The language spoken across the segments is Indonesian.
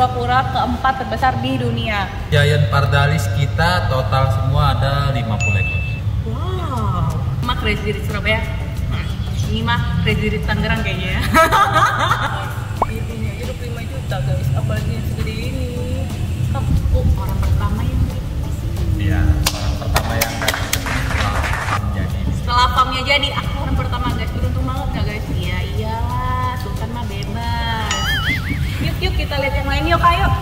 kura-kura keempat terbesar di dunia. Giant Pardalis kita total semua ada 50 ekor. Wow. Mah Crazy Rich Surabaya. Nah, ini mah Crazy Rich Tangerang kayaknya ya. Ini aja 25 juta guys, apalagi yang segede ini. Oh, orang pertama yang Iya, orang pertama yang setelah farmnya jadi, aku orang pertama guys. Beruntung banget nggak guys? Iya iyalah, Sultan mah bebas. Yuk kita lihat yang lain yuk, ayo.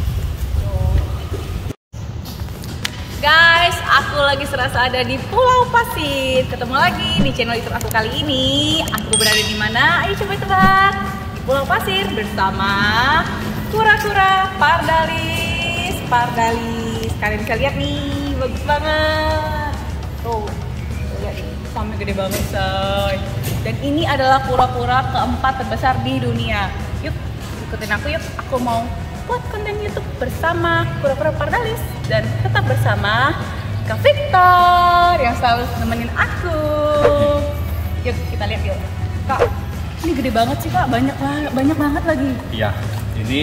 Guys, aku lagi serasa ada di Pulau Pasir. Ketemu lagi di channel YouTube aku kali ini. Aku berada di mana? Ayo coba tebak. Di Pulau Pasir bersama kura-kura Pardalis. Kalian bisa lihat nih, bagus banget. Tuh, lihat nih, sampai gede banget say. Dan ini adalah kura-kura keempat terbesar di dunia. Yuk, ikutin aku yuk. Aku mau buat konten YouTube bersama kura-kura Pardalis dan tetap bersama Kak Victor yang selalu nemenin aku. Yuk kita lihat yuk. Kak, ini gede banget sih Kak, banyak banget lagi. Iya, ini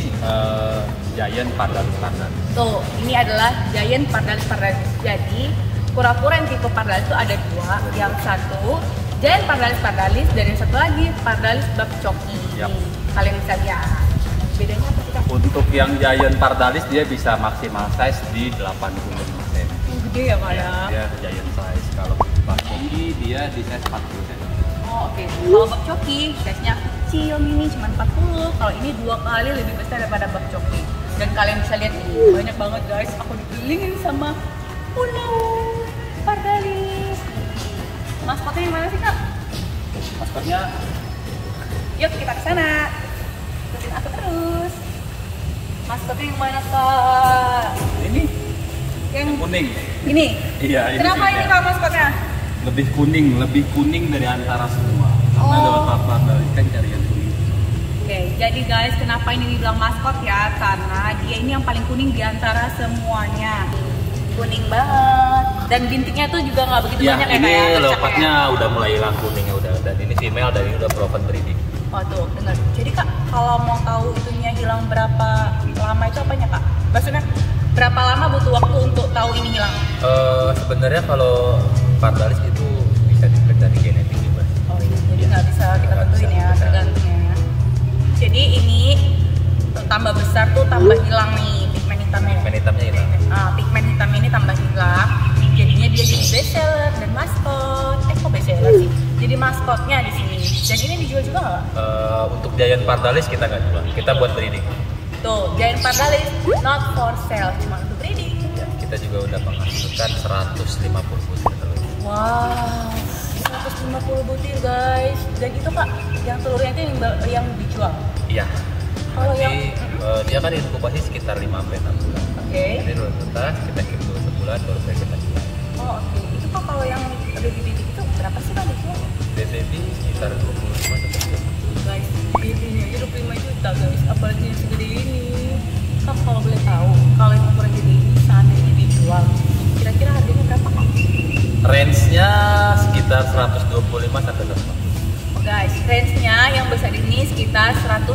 Giant Pardalis. Tuh, ini adalah Giant Pardalis. Jadi kura-kura yang tipe Pardalis itu ada dua. Yang satu Giant Pardalis dan yang satu lagi Pardalis Bakcoki. Yap. Kalian bisa lihat. Bedanya apa sih Kak? Untuk yang Giant Pardalis dia bisa maksimal size di 85 cm. Gede ya Kak ya? Dia giant size. Kalau Bakcoki dia di size 40 cm. Oh oke. Kalau Bakcoki size-nya kecil mini cuma 40. Kalau ini 2 kali lebih besar daripada Bakcoki. Dan kalian bisa lihat nih, banyak banget guys. Aku dikelilingin sama Pulau Pardalis. Maskotnya yang mana sih Kak? Maskotnya Yuk kita ke sana. Ikutin aku terus. Maskotnya yang mana Kak? ini Yang kuning. ini? Iya, ini Kenapa sih, ini ya. Kak maskotnya? Lebih kuning dari antara semua. Karena Oh. lewat Pardalis kan cari yang kuning. Oke, jadi guys, kenapa ini dibilang maskot ya? Karena dia ini yang paling kuning di antara semuanya. Kuning banget. Dan bintiknya tuh juga nggak begitu Ya, banyak ya ini kayak leopardnya udah mulai hilang kuningnya udah. Dan ini female dan ini udah proven breeding. Oh tuh, dengar. Jadi Kak, kalau mau tahu itunya hilang berapa lama itu apanya Kak? Maksudnya berapa lama butuh waktu untuk tahu ini hilang? Sebenarnya kalau Pardalis itu bisa dilihat dari genetik juga. Oh iya, jadi Iya. nggak bisa kita Nggak tentuin bisa, ya, bisa. tergantung ya. Jadi ini tambah besar tuh tambah hilang nih pigmen hitamnya. Pigmen hitamnya hilang. Pigmen hitam ini tambah hilang, jadinya dia jadi best seller dan maskot. Kok best seller sih? Jadi maskotnya di sini. Dan ini dijual juga nggak? Untuk Giant Pardalis kita nggak jual, kita buat breeding. Tuh, Giant Pardalis not for sale, cuma untuk breeding. Ya, kita juga udah menghasilkan 150 butir telur. Wow, 150 butir guys. Dan itu Kak, yang telurnya itu yang dijual. Iya. Kalau Nanti yang- dia kan inkubasi sekitar 5-6 bulan. Oke. Jadi dulu tuntas, kita kirim dulu sebulan baru kita jual. Oh oke. Itu Kak kalau yang baby itu berapa sih Kak dijual? BBB sekitar 25 sampai 30. Guys, babynya aja 25 juta guys, apalagi yang segede ini. Kak kalau boleh tahu, kalau yang ukuran gede ini seandainya dijual, kira-kira harganya berapa Kak? Range-nya sekitar 125 sampai 150. Oh guys, range-nya yang besar ini sekitar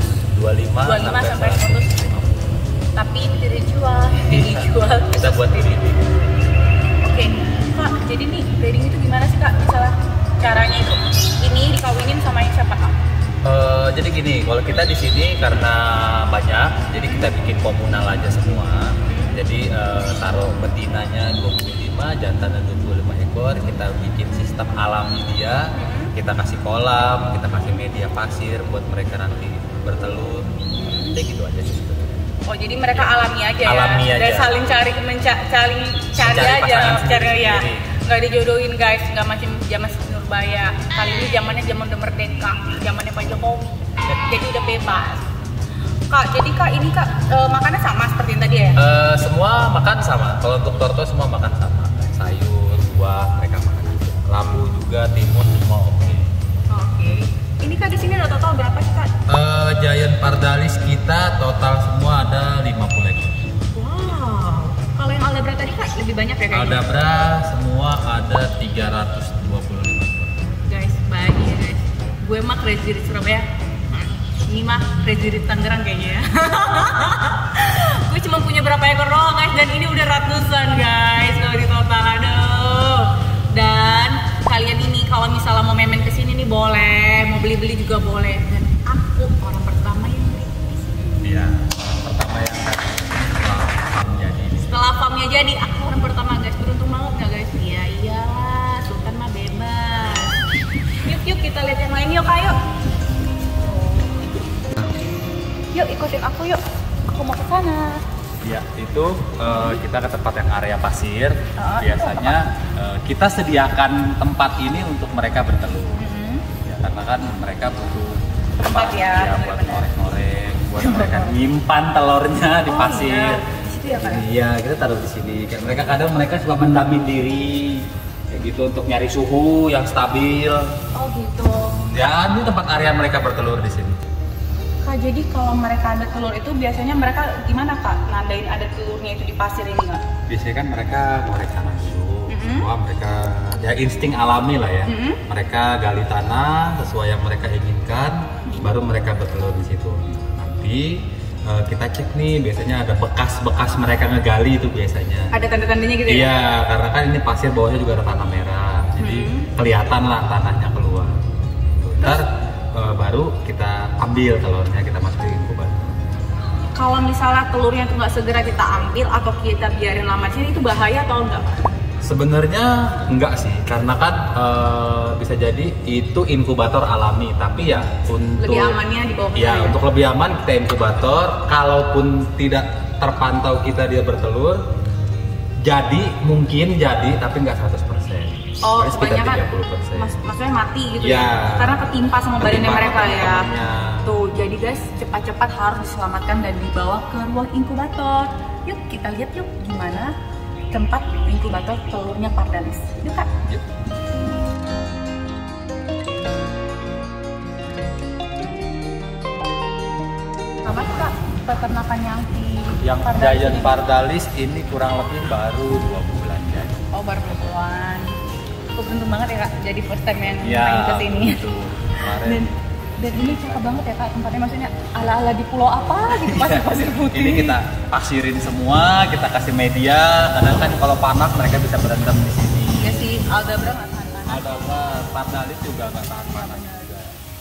25 sampai 100. Tapi ini tidak dijual, Kita buat breeding. Oke, Kak, jadi nih breeding itu gimana sih Kak? Misalnya caranya itu, ini dikawinin sama yang siapa Kak? Jadi gini, kalau kita di sini karena banyak, jadi kita bikin komunal aja semua. Jadi taruh betinanya 25, jantannya 25 ekor. Kita bikin sistem alami dia. Kita kasih kolam, kita kasih media pasir buat mereka nanti bertelur. Jadi gitu aja sih sebenarnya. Oh jadi mereka alami aja ya? Alami aja. Dan saling cari cari Mencari aja, pasangan cari ya. sendiri. Nggak dijodohin guys, nggak macam zaman Nurbaya. Kali ini zamannya zaman udah merdeka, zamannya Pak Jokowi. Jadi udah bebas. Kak, jadi Kak ini Kak makannya sama seperti yang tadi ya? Semua makan sama. Kalau untuk tortoise semua makan sama. Sayur, buah, mereka makan. Lambu juga, timun semua oke. Oke. Ini Kak di sini ada total berapa sih Kak? Giant Pardalis kita total semua ada 50 ekor. Wow. Kalau yang Aldabra tadi Kak lebih banyak ya kayaknya? Aldabra semua ada 325 ekor. Guys, banyak ya guys. Gue mah Crazy Rich Surabaya. Ini mah Crazy Rich Tangerang kayaknya ya. Gue cuma punya berapa ekor doang guys, dan ini udah ratusan guys kalau di total, aduh. Dan kalian ini kalau misalnya mau main kesini nih boleh, mau beli-beli juga boleh. Dan aku orang pertama yang beli di sini. Iya, pertama yang setelah farm jadi. Setelah farmnya jadi, aku orang pertama guys. Beruntung banget nggak guys? Iya iyalah, Sultan mah bebas. Yuk kita lihat yang lain yuk, ayo. Yuk ikutin aku yuk. Aku mau ke sana. Ya, itu kita ke tempat yang area pasir. Biasanya kita sediakan tempat ini untuk mereka bertelur. Ya, karena kan mereka butuh tempat ya buat ngorek-ngorek, buat mereka nyimpan telurnya di pasir. Iya, kita taruh di sini. Kayak mereka suka mendamin diri, kayak gitu untuk nyari suhu yang stabil. Oh gitu. Ya, ini tempat area mereka bertelur di sini. Kak, jadi kalau mereka ada telur itu biasanya mereka gimana Kak? Nandain ada telurnya itu di pasir ini nggak? Biasanya kan mereka ngorek tanah dulu, semua mereka ya insting alami lah ya. Mereka gali tanah sesuai yang mereka inginkan, baru mereka bertelur di situ. Nanti kita cek nih, biasanya ada bekas-bekas mereka ngegali itu biasanya. Ada tanda-tandanya gitu ya? Iya, karena kan ini pasir bawahnya juga ada tanah merah, jadi kelihatan lah tanahnya keluar. Ntar baru kita ambil telurnya, kita masukin inkubator. Kalau misalnya telurnya itu nggak segera kita ambil atau kita biarin lama sini, itu bahaya atau enggak? Sebenarnya enggak sih, karena kan bisa jadi itu inkubator alami, tapi ya untuk lebih amannya di bawah. Ya, untuk lebih aman kita inkubator. Kalaupun tidak terpantau kita dia bertelur, mungkin jadi, tapi nggak 100%. Oh, sekitar kebanyakan 30%. Maksudnya mati gitu ya? Karena ketimpa sama badannya mereka ya. Temennya. Tuh, jadi guys cepat-cepat harus diselamatkan dan dibawa ke ruang inkubator. Yuk kita lihat yuk gimana tempat inkubator telurnya Pardalis. Yuk Kak. Yuk. Apa tuh Kak peternakan yang di Pardalis Giant Pardalis ini kurang lebih baru 2 bulan jadi. Oh, baru 2 bulan. Aku beruntung banget ya Kak, jadi first time yang Ya, main kesini. Dan ini cakep banget ya Kak, tempatnya maksudnya ala-ala di pulau apa gitu, pasir-pasir putih. Ini kita pasirin semua, kita kasih media. Kadang kan kalau panas mereka bisa berendam di sini. Ya sih, Aldabra nggak tahan panas. Aldabra, Pardalis juga nggak tahan panas juga.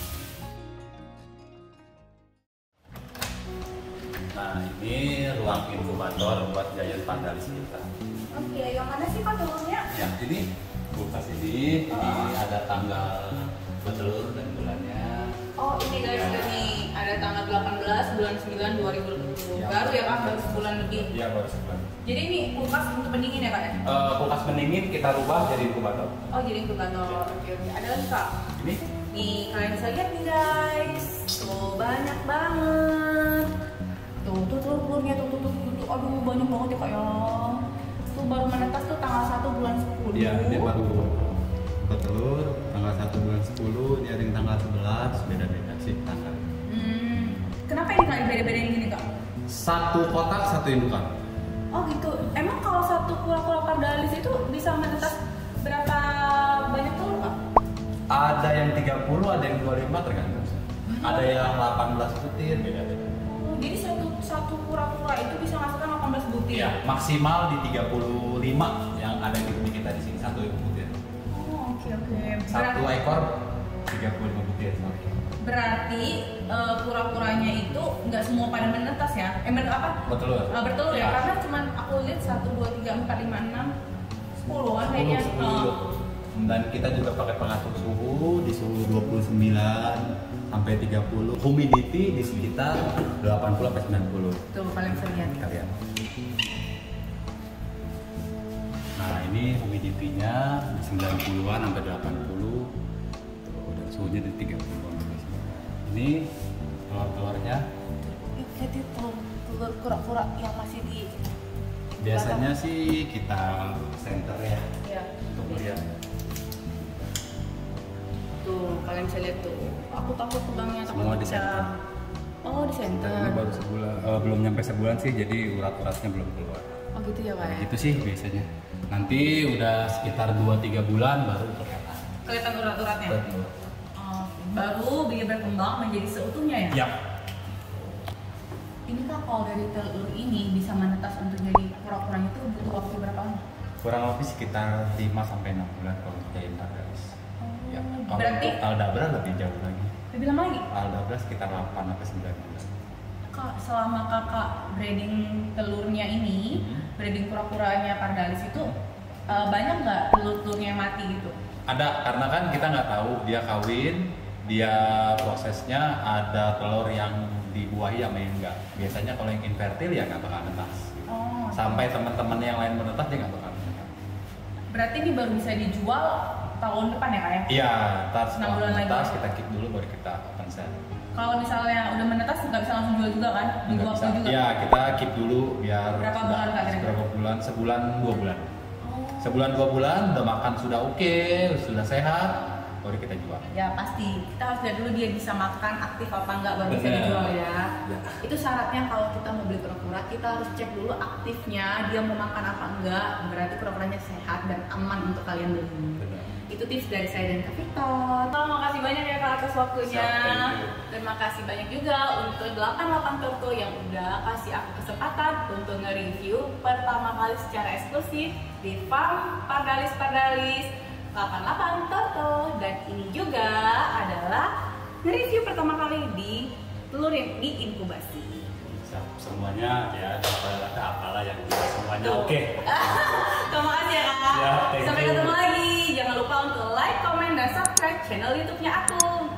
Nah, ini ruang inkubator buat Giant Pardalis kita. Oke, yang mana sih Kak telurnya? Ya, ini kulkas ini ada tanggal bertelur dan bulannya. Oh ini guys, ini ada tanggal 18 bulan 9 2020. Ya, baru ya Kak, baru sebulan lebih. Iya, baru sebulan. Jadi ini kulkas untuk pendingin ya Kak ya? Kulkas pendingin kita rubah jadi inkubator. Oh jadi inkubator, oke. Ada lagi Kak? Ini? Nih kalian bisa lihat nih guys, tuh banyak banget. Tuh telur-telurnya tuh, aduh banyak banget ya Kak ya. Tuh baru menetas tuh tanggal 1 bulan 10. Iya, dia baru bertelur tanggal 1 bulan 10, dia ada yang tanggal 11, beda-beda sih tanggal. Kenapa ini Kak beda-bedain gini Kak? Satu kotak, satu indukan. Oh gitu. Emang kalau satu kura-kura Pardalis itu bisa menetas berapa banyak telur Kak? Ada yang 30, ada yang 25 tergantung. Ada yang 18 butir, beda-beda. Oh, jadi satu kura-kura itu bisa masukkan 18 butir? Iya, maksimal di 35 yang ada di kita di sini, satu butir. Oh oke. Satu ekor 35 butir. Berarti kura-kuranya itu nggak semua pada menetas ya? Bertelur. Bertelur ya? Ya. Karena cuman aku lihat 1, 2, 3, 4, 5, 6, 10 kan kayaknya. 10. Dan kita juga pakai pengatur suhu di suhu 29 sampai 30. Humidity di sekitar 80 sampai 90. Tuh paling sering Kita lihat. Nah, ini humidity-nya di 90-an sampai 80. Tuh, dan suhunya di 30-an. Ini telur-telurnya. Jadi telur kura-kura yang masih di Biasanya sih kita center ya, untuk melihat. Tuh, kalian bisa lihat tuh. Aku takut pegangnya, takut Semua di pecah. center. Oh, di center. Ini baru sebulan, belum nyampe sebulan sih, jadi urat-uratnya belum keluar. Oh gitu ya Pak ya? Itu sih biasanya. Nanti udah sekitar 2-3 bulan baru kelihatan. Kelihatan urat-uratnya? Betul. Oh, baru dia berkembang menjadi seutuhnya ya? Ya. Ini Kak, kalau dari telur ini bisa menetas untuk jadi kura-kuranya itu butuh waktu berapa lama? Kurang lebih sekitar 5-6 bulan kalau jadiin Pardalis. Ya. Kalau Berarti untuk Aldabra lebih jauh lagi. lebih lama lagi? Aldabra sekitar 8-9 bulan. Kak, selama kakak breeding telurnya ini, breeding kura-kuranya Pardalis itu banyak nggak telur-telurnya yang mati gitu? Ada, karena kan kita nggak tahu dia kawin, dia prosesnya ada telur yang dibuahi sama yang enggak. Biasanya kalau yang infertil ya nggak bakal netas. Oh, Sampai teman-teman yang lain menetas dia nggak bakal netas. berarti ini baru bisa dijual tahun depan ya Kak ya? Iya, ntar 6 setelah bulan lagi. menetas kita keep dulu baru kita open sale. Kalau misalnya udah menetas nggak bisa langsung jual juga kan? Nunggu Nggak waktu bisa. juga? Iya, kita keep dulu biar Berapa bulan, Kak, kira-kira? berapa bulan? Sebulan 2 bulan. Oh. Sebulan 2 bulan udah makan sudah oke, sudah sehat, baru kita jual. Ya pasti, kita harus lihat dulu dia bisa makan aktif apa enggak baru bisa Bener. dijual ya. Ya. Itu syaratnya kalau kita mau beli kura-kura, kita harus cek dulu aktifnya, dia mau makan apa enggak, berarti kura-kuranya sehat dan aman untuk kalian beli. Benar. Itu tips dari saya dan Kak Victor. Terima kasih banyak ya Kak atas waktunya. Siap, thank you. Terima kasih banyak juga untuk 88 Turko yang udah kasih aku kesempatan untuk nge-review pertama kali secara eksklusif di farm Pardalis 88 Turko. Dan ini juga adalah nge-review pertama kali di telur yang diinkubasi. Semuanya ya apalah yang kita semuanya Tuh. oke. Terima kasih ya Kak. Ya, thank Sampai you. ketemu lagi. Jangan lupa untuk like, komen, dan subscribe channel YouTube-nya aku.